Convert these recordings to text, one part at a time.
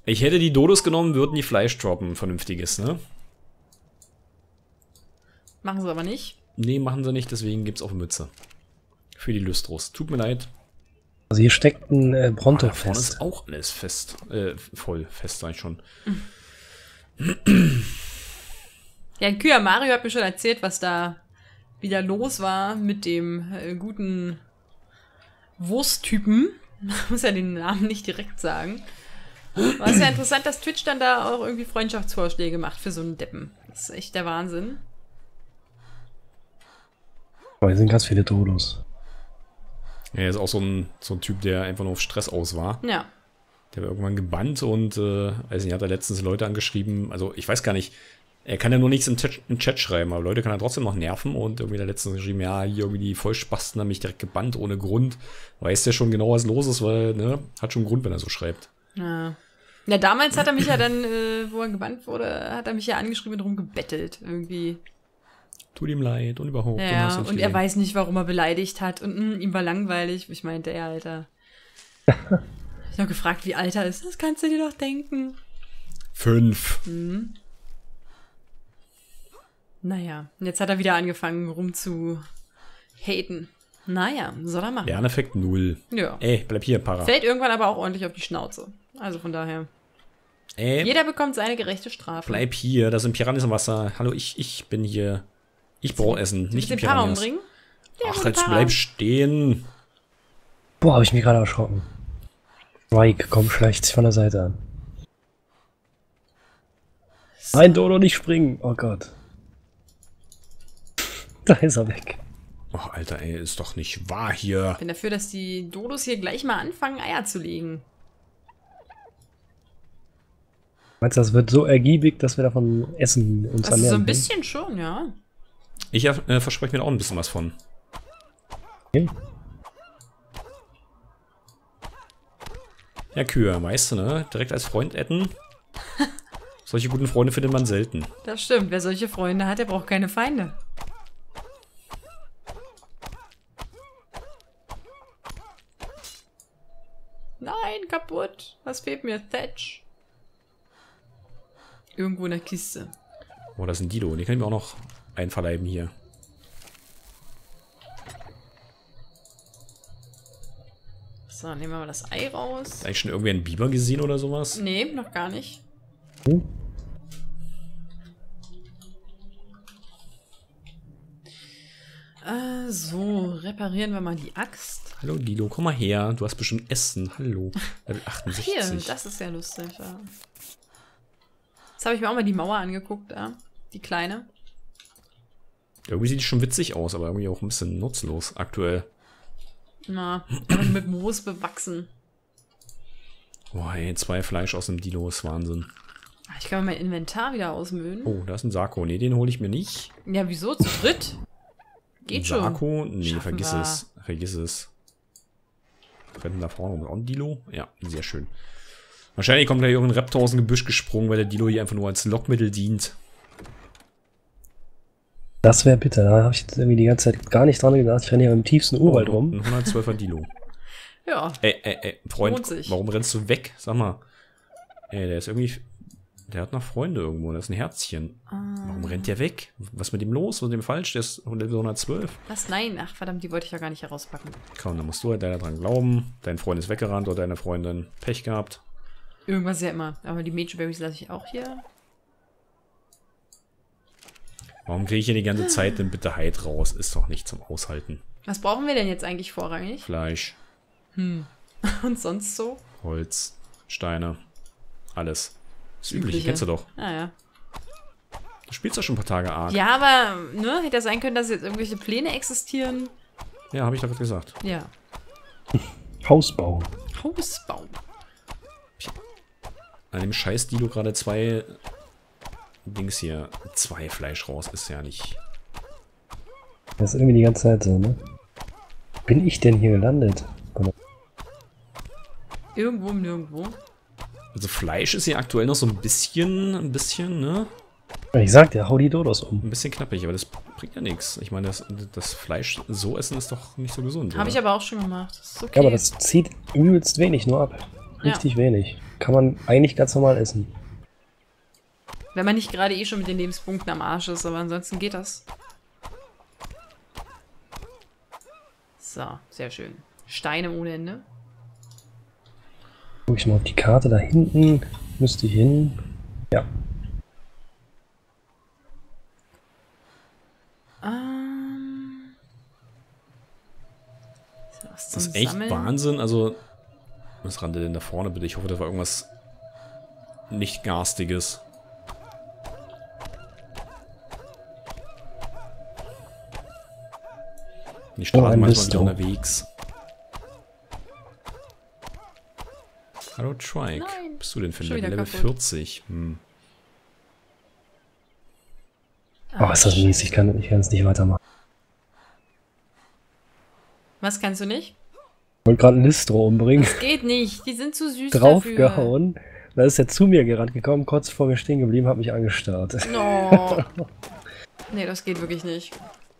Ich hätte die Dodos genommen, würden die Fleisch droppen. Vernünftiges, ne? Machen sie aber nicht. Nee, machen sie nicht, deswegen gibt's auch Mütze. Für die Lystros. Tut mir leid. Also hier steckt ein Bronto Da vorne fest. ist auch alles fest. Voll fest, sag ich schon. Ja, Küher Mario hat mir schon erzählt, was da wieder los war mit dem guten Wursttypen. Man muss ja den Namen nicht direkt sagen. Aber es ist ja interessant, dass Twitch dann da auch irgendwie Freundschaftsvorschläge macht für so einen Deppen. Das ist echt der Wahnsinn. Aber hier sind ganz viele Dodos. Ja, er ist auch so ein Typ, der einfach nur auf Stress aus war. Ja. Der war irgendwann gebannt und, weiß nicht, hat er letztens Leute angeschrieben. Also, ich weiß gar nicht. Er kann ja nur nichts im Chat schreiben, aber Leute kann er trotzdem noch nerven und irgendwie der letztens geschrieben, ja, hier irgendwie die Vollspasten haben mich direkt gebannt ohne Grund. Weiß der schon genau, was los ist, weil, ne, hat schon einen Grund, wenn er so schreibt. Ja. Ja, damals hat er mich ja dann, wo er gebannt wurde, hat er mich ja angeschrieben und darum gebettelt, irgendwie. Tut ihm leid und überhaupt. Ja, und er weiß nicht, warum er beleidigt hat und ihm war langweilig. Ich meinte, ja, Alter. Ich hab noch gefragt, wie alt er ist. Das kannst du dir doch denken. 5. Mhm. Naja, und jetzt hat er wieder angefangen, rum zu haten. Naja, soll er machen. Lerneffekt 0. Ja. Ey, bleib hier, Para. Fällt irgendwann aber auch ordentlich auf die Schnauze. Also von daher. Ey, Jeder bekommt seine gerechte Strafe. bleib hier, da sind Piranhas im Wasser. Hallo, ich bin hier. Ich brauche Essen, nicht die den Para Piranhas. umbringen? Ja, Ach, gute jetzt Para. bleib stehen. Boah, habe ich mich gerade erschrocken. Mike, komm, schleicht sich von der Seite an. Nein, Dodo, nicht springen. Oh Gott. Da ist er weg. Ach, Alter, ey, ist doch nicht wahr hier. Ich bin dafür, dass die Dodos hier gleich mal anfangen, Eier zu legen. Meinst du, das wird so ergiebig, dass wir davon Essen uns Also so ernähren ein bisschen schon, ja. Ich verspreche mir da auch ein bisschen was von. können? Ja, Kühe, weißt du, ne? Direkt als Freund adden. Solche guten Freunde findet man selten. Das stimmt. Wer solche Freunde hat, der braucht keine Feinde. Nein, kaputt. Was fehlt mir? Thatch. Irgendwo in der Kiste. Oh, das ist ein Dilo. Den kann ich mir auch noch einverleiben hier. So, nehmen wir mal das Ei raus. Hast du eigentlich schon irgendwie einen Biber gesehen oder sowas? Nee, noch gar nicht. Hm? So, reparieren wir mal die Axt. Hallo Dilo, komm mal her. Du hast bestimmt Essen. Hallo. Level Hier, 68. das ist ja lustig. Ja. Jetzt habe ich mir auch mal die Mauer angeguckt, ja. Die kleine. Irgendwie sieht die schon witzig aus, aber irgendwie auch ein bisschen nutzlos aktuell. Na, aber mit Moos bewachsen. Boah, ey, 2 Fleisch aus dem Dilo ist Wahnsinn. Ich kann mal mein Inventar wieder ausmüllen. Oh, da ist ein Sarko. Nee, den hole ich mir nicht. Ja, wieso? Zu dritt? Geht Ein schon. Sarko? Nee, Schaffen vergiss wir. es. Vergiss es. Rennen da vorne auch ein Dilo? Ja, sehr schön. Wahrscheinlich kommt gleich irgendein Raptor aus dem Gebüsch gesprungen, weil der Dilo hier einfach nur als Lockmittel dient. Das wäre bitter. Da habe ich jetzt irgendwie die ganze Zeit gar nicht dran gedacht. Ich renne hier im tiefsten Urwald rum. Ein 112er Dilo. Ja. Ey, Freund, Lohnt sich. warum rennst du weg? Sag mal. Ey, der ist irgendwie... Der hat noch Freunde irgendwo, das ist ein Herzchen. Warum rennt der weg? Was ist mit dem los? Was ist mit dem falsch? Der ist Level 112. Was? Nein. Ach, verdammt, die wollte ich ja gar nicht herauspacken. Komm, dann musst du halt leider dran glauben. Dein Freund ist weggerannt oder deine Freundin Pech gehabt. Irgendwas ja immer. Aber die Major Berries lasse ich auch hier. Warum kriege ich hier die ganze Zeit denn bitte Heid raus? Ist doch nicht zum Aushalten. Was brauchen wir denn jetzt eigentlich vorrangig? Fleisch, Und sonst so? Holz, Steine, alles. Das Übliche, Übliche. kennst du doch. Ah, ja. Du spielst doch schon ein paar Tage arg. Ja, aber, ne, hätte ja sein können, dass jetzt irgendwelche Pläne existieren. Ja, habe ich doch gesagt. Ja. Hausbau. Hausbau. An dem scheiß Dilo gerade 2 Dings hier. 2 Fleisch raus ist ja nicht. Das ist irgendwie die ganze Zeit so, ne? Bin ich denn hier gelandet? Irgendwo, nirgendwo. Also Fleisch ist hier aktuell noch so ein bisschen, ne? Ich sag dir, hau die Dodos um. Ein bisschen knappig, aber das bringt ja nichts. Ich meine, das Fleisch so essen ist doch nicht so gesund. Habe ich oder? aber auch schon gemacht. Das ist okay. Ja, aber das zieht übelst wenig nur ab. Richtig wenig. Kann man eigentlich ganz normal essen. Wenn man nicht gerade eh schon mit den Lebenspunkten am Arsch ist, aber ansonsten geht das. So, sehr schön. Steine ohne Ende. Guck ich mal auf die Karte da hinten. Müsste ich hin. Ja. Das ist echt Wahnsinn. Also, was rannte denn da vorne bitte? Ich hoffe, da war irgendwas nicht Garstiges. Die Straßen manchmal nicht unterwegs. Hallo Trike. Nein. Bist du denn für Schon wieder Level kaputt. 40? Oh, ist das mies. Ich kann es nicht weitermachen. Was kannst du nicht? Ich wollte gerade einen Listro umbringen. Das geht nicht. Die sind zu süß dafür. Draufgehauen. Da ist er zu mir gerannt gekommen, kurz vor mir stehen geblieben, hat mich angestarrt. No. Nee, das geht wirklich nicht.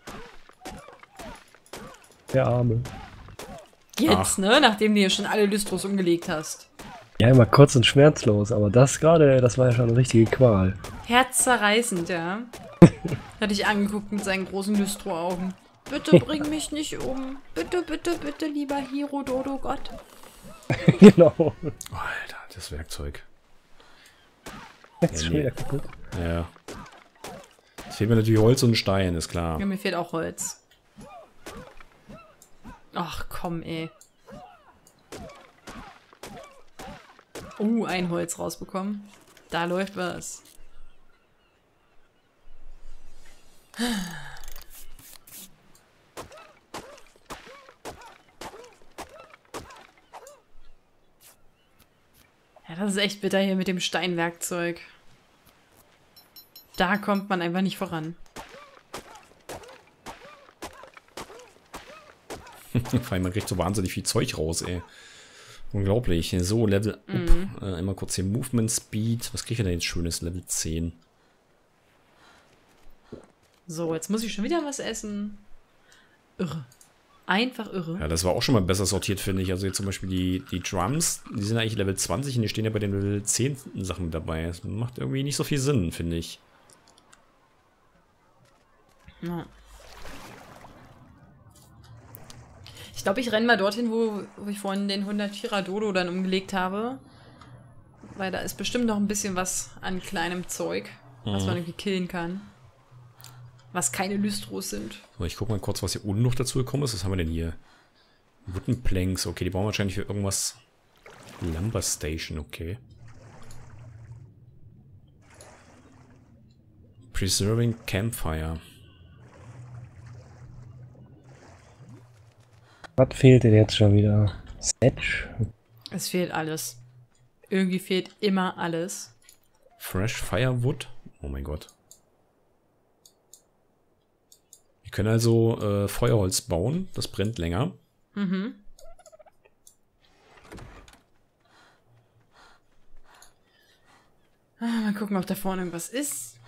Der Arme. Jetzt, ne? Nachdem du hier schon alle Lystros umgelegt hast. Ja, immer kurz und schmerzlos, aber das gerade, das war ja schon eine richtige Qual. Herzzerreißend, ja. Hat dich angeguckt mit seinen großen Lystro-Augen. Bitte bring mich nicht um. Bitte, bitte, bitte, lieber Hiro Dodo Gott. Genau. Alter, das Werkzeug. Jetzt ist schon wieder kaputt. Ja. Es fehlt mir natürlich Holz und Stein, ist klar. Ja, mir fehlt auch Holz. Ach, komm, ey. Ein Holz rausbekommen. Da läuft was. Ja, das ist echt bitter hier mit dem Steinwerkzeug. Da kommt man einfach nicht voran. Vor allem, man kriegt so wahnsinnig viel Zeug raus, ey. Unglaublich. So, Level up. Einmal kurz hier Movement Speed. Was kriege ich denn jetzt schönes? Level 10. So, jetzt muss ich schon wieder was essen. Irre. Einfach irre. Ja, das war auch schon mal besser sortiert, finde ich. Also jetzt zum Beispiel die Drums, die sind eigentlich Level 20 und die stehen ja bei den Level 10 Sachen mit dabei. Das macht irgendwie nicht so viel Sinn, finde ich. Ja. Ich glaube, ich renne mal dorthin, wo ich vorhin den 104er Dodo dann umgelegt habe. Weil da ist bestimmt noch ein bisschen was an kleinem Zeug, was man irgendwie killen kann. Was keine Lystros sind. So, ich gucke mal kurz, was hier unten noch dazu gekommen ist. Was haben wir denn hier? Wooden Planks. Okay, die brauchen wir wahrscheinlich für irgendwas. Lumber Station, okay. Preserving Campfire. Was fehlt denn jetzt schon wieder? Sedge? Es fehlt alles. Irgendwie fehlt immer alles. Fresh Firewood. Oh mein Gott. Wir können also Feuerholz bauen. Das brennt länger. Mhm. Mal gucken, ob da vorne irgendwas ist.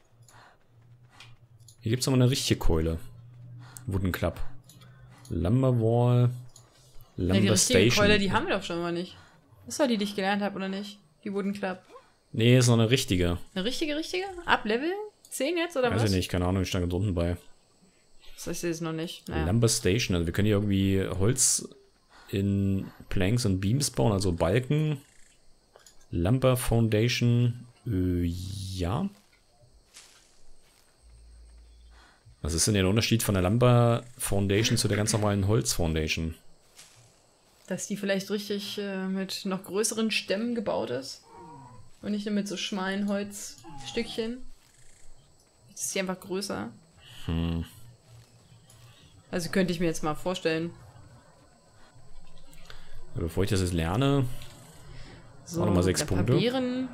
Hier gibt es nochmal eine richtige Keule. Wooden Club. Lumber Wall. Lumber Ja, die richtige Station. Keule, die haben wir doch schon mal nicht. Das war die ich gelernt habe, oder nicht? Die Wooden Club. Nee, ist noch eine richtige. Eine richtige? Ab Level 10 jetzt, oder Weiß was? ich nicht, keine Ahnung, ich stand ganz unten bei. Das sehe ich noch nicht. Naja. Lumber Station, also wir können hier irgendwie Holz in Planks und Beams bauen, also Balken. Lumber Foundation, ja. Was ist denn der Unterschied von der Lumber Foundation zu der ganz normalen Holz Foundation? Dass die vielleicht richtig mit noch größeren Stämmen gebaut ist. Und nicht nur mit so schmalen Holzstückchen. Das ist hier einfach größer. Also könnte ich mir jetzt mal vorstellen. Bevor ich das jetzt lerne, So, auch nochmal 6 ein paar Punkte. Beeren.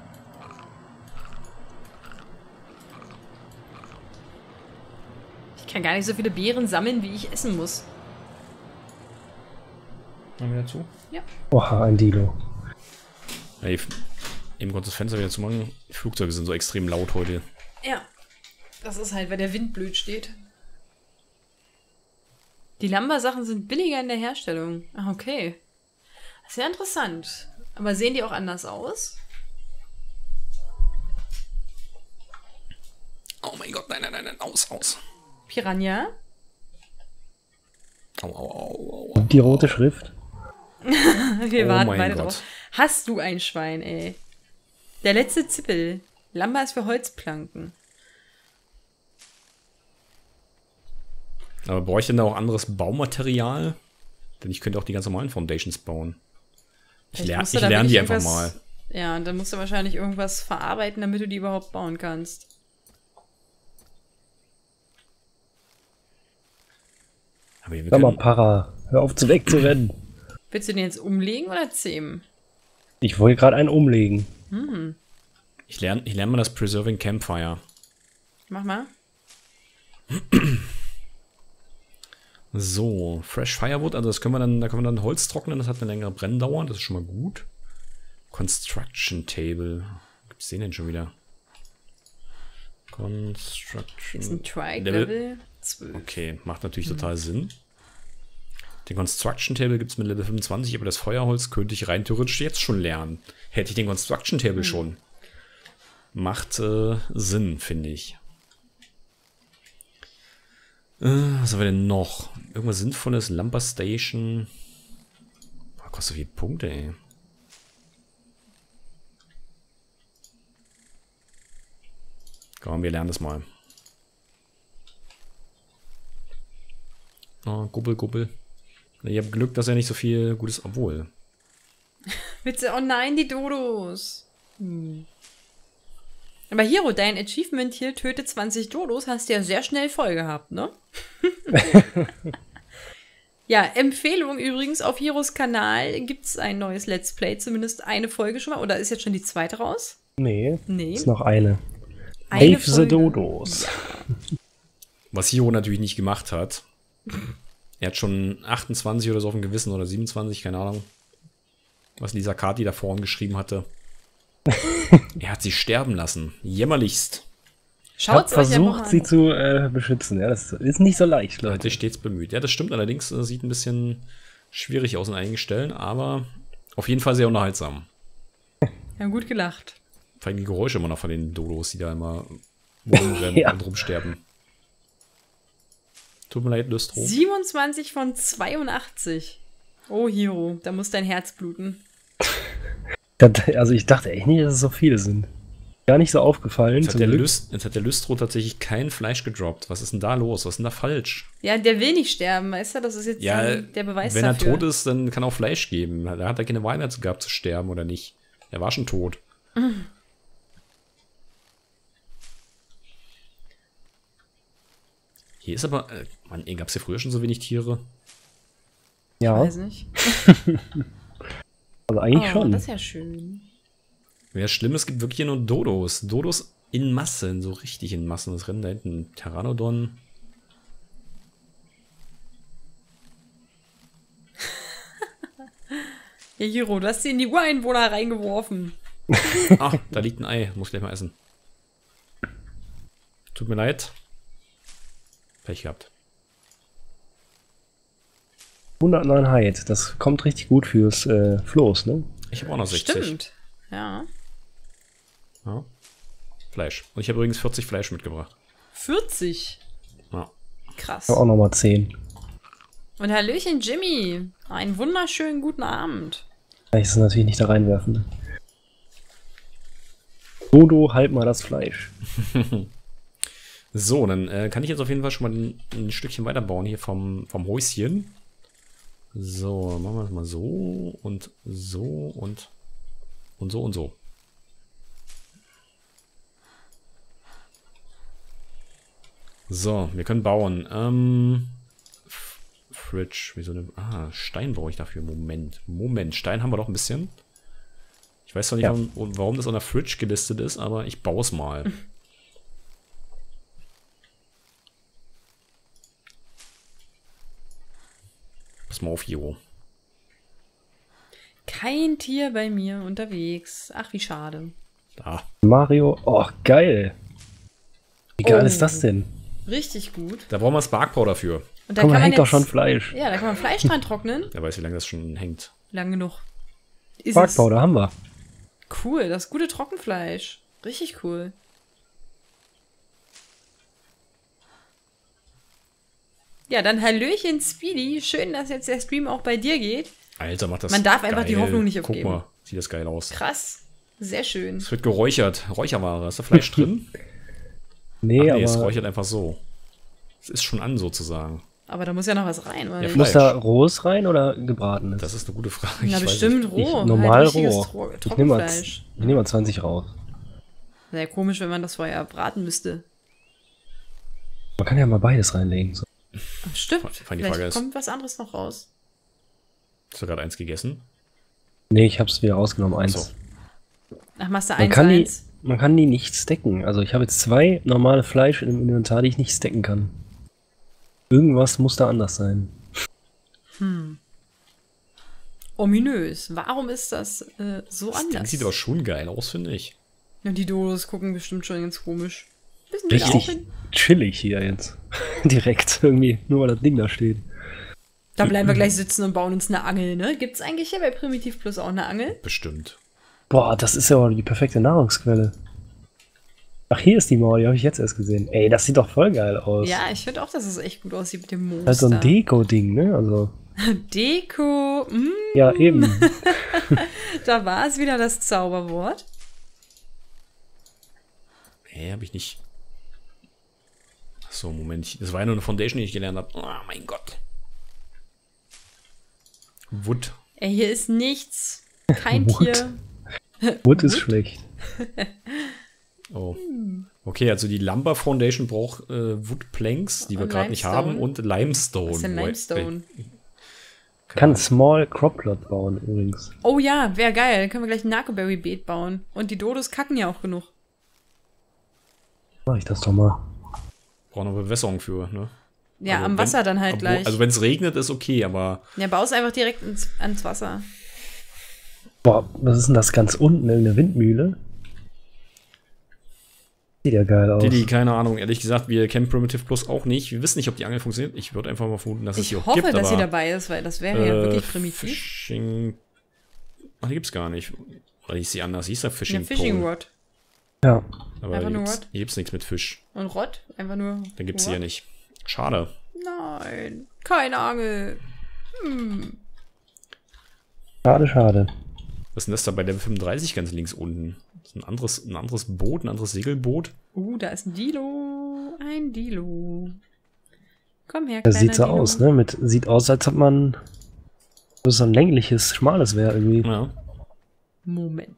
Ich kann gar nicht so viele Beeren sammeln, wie ich essen muss. Mal wieder zu. Ja. Oha, ein Dilo. Hey, eben kurz das Fenster wieder zu machen. Die Flugzeuge sind so extrem laut heute. Ja. Das ist halt, weil der Wind blöd steht. Die Lumber-Sachen sind billiger in der Herstellung. Ah, okay. Sehr interessant. Aber sehen die auch anders aus? Oh mein Gott, nein, aus. Piranha? Au. Und die rote Schrift? Wir Oh warten mein beide Gott. drauf. Hast du ein Schwein, ey? Der letzte Zippel. Lamba ist für Holzplanken. Aber brauche ich denn da auch anderes Baumaterial? Denn ich könnte auch die ganz normalen Foundations bauen. Ich Vielleicht musst du lerne da die wirklich einfach mal. irgendwas- Ja, und dann musst du wahrscheinlich irgendwas verarbeiten, damit du die überhaupt bauen kannst. Aber wir Sag mal, können, Para, hör auf wegzurennen. Willst du den jetzt umlegen oder zähmen? Ich wollte gerade einen umlegen. ich lerne mal das Preserving Campfire. Mach mal. So, Fresh Firewood, also da können wir dann Holz trocknen, das hat eine längere Brenndauer, das ist schon mal gut. Construction Table. Gibt's den denn schon wieder? Construction. Ist ein Trike Level 12. Okay, macht natürlich total Sinn. Den Construction Table gibt es mit Level 25, aber das Feuerholz könnte ich rein theoretisch jetzt schon lernen. Hätte ich den Construction Table schon. Macht Sinn, finde ich. Was haben wir denn noch? Irgendwas Sinnvolles? Lumber Station. Boah, kostet so viele Punkte, ey. Komm, wir lernen das mal. Oh, Gubbel. Ich habe Glück, dass er nicht so viel Gutes, obwohl. Willst du? Oh nein, die Dodos. Aber Hiro, dein Achievement hier, töte 20 Dodos, hast du ja sehr schnell voll gehabt, ne? Ja, Empfehlung übrigens, auf Hiros Kanal gibt es ein neues Let's Play, zumindest eine Folge schon mal. Oder ist jetzt schon die zweite raus? Nee, Nee. ist noch eine. Eine Dave the Folge. Dodos. Was Hiro natürlich nicht gemacht hat. Er hat schon 28 oder so auf dem Gewissen oder 27, keine Ahnung. Was Lisa Kati da vorhin geschrieben hatte. Er hat sie sterben lassen. Jämmerlichst. Ich habe Schaut's euch einfach versucht, mal sie an. zu beschützen. Ja, das ist nicht so leicht, Er hat Leute. sich stets bemüht. Ja, das stimmt allerdings. Sieht ein bisschen schwierig aus in einigen Stellen, aber auf jeden Fall sehr unterhaltsam. Ja, gut gelacht. Vor allem die Geräusche immer noch von den Dodos, die da immer rumrennen Ja. und rumsterben. Tut mir leid, Lüstro. 27 von 82. Oh, Hiro, da muss dein Herz bluten. Also ich dachte echt nicht, dass es so viele sind. Gar nicht so aufgefallen. Jetzt zum Glück. hat der Lüstro tatsächlich kein Fleisch gedroppt. Was ist denn da los? Was ist denn da falsch? Ja, der will nicht sterben, weißt du? Das ist jetzt Ja, der Beweis wenn er dafür. tot ist, dann kann er auch Fleisch geben. Da hat er keine Wahl mehr gehabt zu sterben oder nicht. Er war schon tot. Hier ist aber, Mann, gab es hier früher schon so wenig Tiere? Ja, Weiß nicht. also eigentlich Oh, schon. das ist ja schön. Ja, schlimm, es gibt wirklich hier nur Dodos. Dodos in Massen, so richtig in Massen. Das rennen da hinten Pteranodon. Ja, Hiro, du hast sie in die Ureinwohner reingeworfen. Ah, da liegt ein Ei. Muss ich gleich mal essen. Tut mir leid. Pech gehabt. 109 Hide, das kommt richtig gut fürs Floß, ne? Ich habe auch noch 60. Stimmt. Ja. Ja. Fleisch. Und ich habe übrigens 40 Fleisch mitgebracht. 40. Ja. Krass. Ich hab auch nochmal 10. Und Hallöchen, Jimmy. Einen wunderschönen guten Abend. Kann ich das natürlich nicht da reinwerfen. Ne? Dodo, halt mal das Fleisch. So, dann kann ich jetzt auf jeden Fall schon mal ein Stückchen weiterbauen hier vom Häuschen. So, machen wir das mal so und so und so und so. So, wir können bauen. Fridge, wieso denn? Ah, Stein brauche ich dafür. Moment, Stein haben wir doch ein bisschen. Ich weiß zwar nicht, Ja. warum das an der Fridge gelistet ist, aber ich baue es mal. Pass mal auf, Hiro. Kein Tier bei mir unterwegs. Ach, wie schade. Da. Mario, oh, geil. Wie geil Oh. ist das denn? Richtig gut. Da brauchen wir Spark Powder für. Und da Guck mal, kann man hängt doch jetzt, schon Fleisch. Ja, da kann man Fleisch dran trocknen. Wer weiß, wie lange das schon hängt. Lang genug. Ist Quarkbau, da haben wir. cool, das gute Trockenfleisch. Richtig cool. Ja, dann Hallöchen, Speedy. Schön, dass jetzt der Stream auch bei dir geht. Alter, macht das Man darf einfach die geil. Hoffnung nicht aufgeben. Guck mal, sieht das geil aus. Krass. Sehr schön. Es wird geräuchert. Räucherware. Ist da Fleisch drin? Nee, Nee, es aber räuchert einfach so. Es ist schon an, sozusagen. Aber da muss ja noch was rein, oder Ja, nicht? muss Fleisch. da rohes rein oder gebratenes? Das ist eine gute Frage. Na, Ich weiß bestimmt nicht. roh. normal richtiges roh. Ich nehme mal, Trockenfleisch. ich nehm mal 20 raus. Wäre ja komisch, wenn man das vorher braten müsste. Man kann ja mal beides reinlegen. So. Stimmt. Die Frage Vielleicht ist- kommt was anderes noch raus. Hast du gerade eins gegessen? Nee, ich hab's wieder rausgenommen, eins. So. Ach, machst du Man 1 kann, die, 1? man kann die nicht stacken. Also ich habe jetzt 2 normale Fleisch im Inventar, die ich nicht stacken kann. Irgendwas muss da anders sein. Ominös. Warum ist das so Das Ding anders? sieht aber schon geil aus, finde ich. Ja, die Dodos gucken bestimmt schon ganz komisch. Wissen die da auch Richtig hin? chillig hier jetzt. Direkt irgendwie, nur weil das Ding da steht. Da bleiben wir gleich sitzen und bauen uns eine Angel, ne? Gibt's eigentlich hier bei Primitiv Plus auch eine Angel? Bestimmt. Boah, das ist ja auch die perfekte Nahrungsquelle. Ach, hier ist die Mauer, die habe ich jetzt erst gesehen. Ey, das sieht doch voll geil aus. Ja, ich finde auch, dass es echt gut aussieht mit dem Monster. Halt so ein Deko-Ding, ne? Also, Deko. ja, eben. Da war es wieder das Zauberwort. Nee, habe ich nicht. Achso, Moment. Das war ja nur eine Foundation, die ich gelernt habe. Oh mein Gott. Wood. Ey, hier ist nichts. Kein Wood. Tier. Wood ist schlecht. Oh. Okay, also die Lumber Foundation braucht Wood Planks, die wir Und gerade nicht Limestone. haben, und Limestone. Was ist denn Limestone? Kann Small Crop Plot bauen übrigens. Oh ja, wäre geil. Dann können wir gleich ein Narcoberry-Beet bauen. Und die Dodos kacken ja auch genug. Mach ich das doch mal. Braucht noch Bewässerung für, ne? Ja, Also am Wasser dann halt gleich. Also wenn es regnet, ist okay, aber Ja, baust einfach direkt ans Wasser. Boah, was ist denn das ganz unten? Irgendeine Windmühle? Sieht ja geil aus. Didi, keine Ahnung, ehrlich gesagt, wir kennen Primitive Plus auch nicht. Wir wissen nicht, ob die Angel funktioniert. Ich würde einfach mal vermuten, dass es Ich sie auch hoffe, gibt, dass sie aber dabei ist, weil das wäre ja wirklich primitiv. Fishing. Ach, die gibt's gar nicht. Oder hieß sie anders? Hieß da Fishing Eine Fishing Pole. Rod. Ja. Aber Einfach hier nur gibt's, Rod? hier gibt's nichts mit Fisch. Und Rod? Einfach nur. Dann gibt's sie Rod? ja nicht. Schade. Nein, keine Angel. Schade, schade. Was ist denn das da bei Level 35 ganz links unten? Das ist ein anderes Boot, ein anderes Segelboot. Da ist ein Dilo. Ein Dilo. Komm her, Das kleiner sieht so Dilo. aus, ne? Sieht aus, als ob man so ein längliches, schmales wäre irgendwie. Ja. Moment.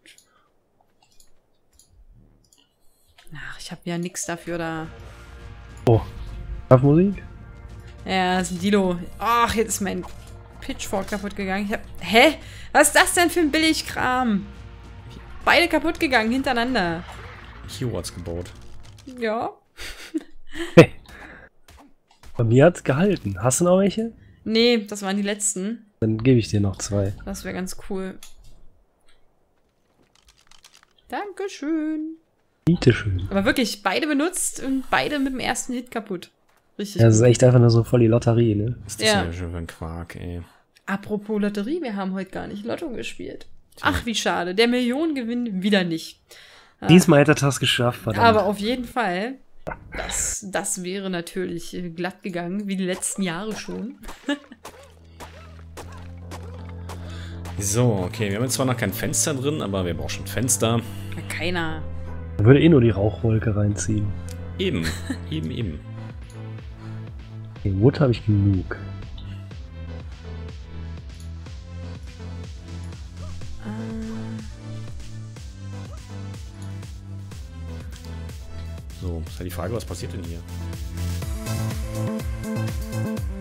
Ach, ich habe ja nichts dafür da. Oh. Musik? Ja, das ist ein Dilo. Ach, jetzt ist mein Pitchfork kaputt gegangen. Hä? Was ist das denn für ein Billigkram? Beide kaputt gegangen, hintereinander. Hero hat's gebaut. Ja. Bei mir hat's gehalten. Hast du noch welche? Nee, das waren die letzten. Dann gebe ich dir noch 2. Das wäre ganz cool. Dankeschön. Bitteschön. Aber wirklich, beide benutzt und beide mit dem ersten Hit kaputt. Richtig Ja, das ist gut. echt einfach nur so voll die Lotterie, ne? Was ist das Ja. denn schon für ein Quark, ey? Apropos Lotterie, wir haben heute gar nicht Lotto gespielt. Ach, wie schade. Der Millionengewinn wieder nicht. Diesmal hätte er das geschafft, verdammt. Aber auf jeden Fall, das wäre natürlich glatt gegangen, wie die letzten Jahre schon. So, okay, wir haben jetzt zwar noch kein Fenster drin, aber wir brauchen schon Fenster. Ja, keiner. Da würde eh nur die Rauchwolke reinziehen. Eben, eben. Okay, Wood habe ich genug. So, ist halt die Frage, was passiert denn hier?